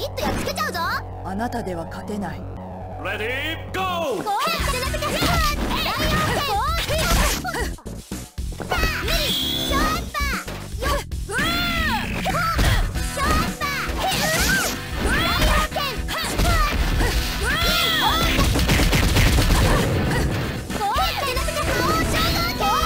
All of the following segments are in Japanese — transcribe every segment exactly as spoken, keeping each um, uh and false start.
リッとやっつけちゃうぞ。 あなたでは勝てない。 レディーゴー。 こうやってなくてライオン剣さあ無理ショーアッパーよっうわーショーアッパーライオン剣こうやってなくて覇王称号剣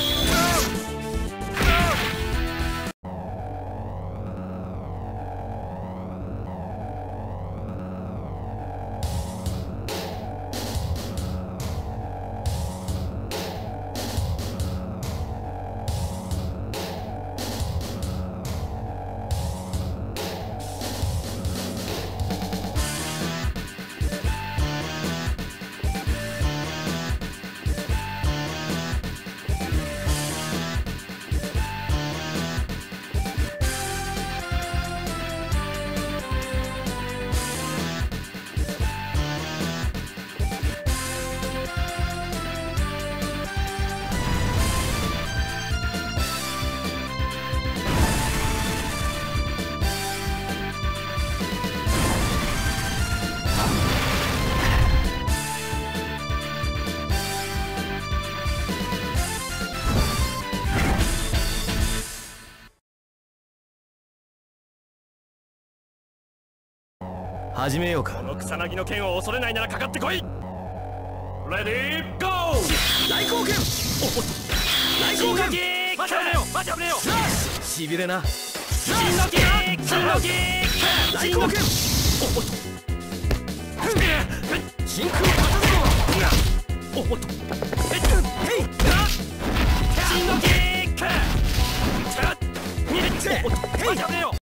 始めようか。 この草薙の剣を恐れないならかかってこい。レディーゴー。 大光剣。おっと大光剣。 マジ危ねえよマジ危ねえよ。 しびれな。 真のキック真のキック大光剣。おっと真空片付け。 おっとへい真のキック。おっとマジ危ねえよ。